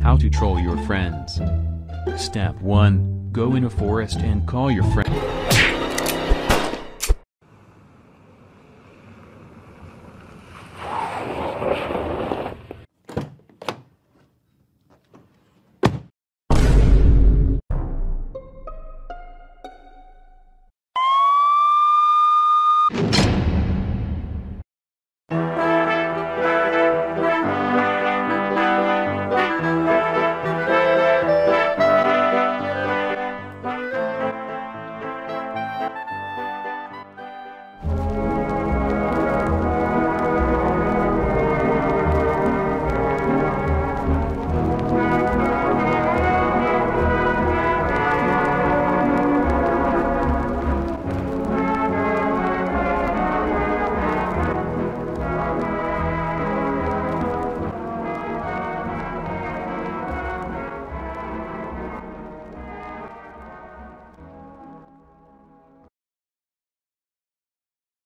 How to troll your friends. Step 1. Go in a forest and call your friend.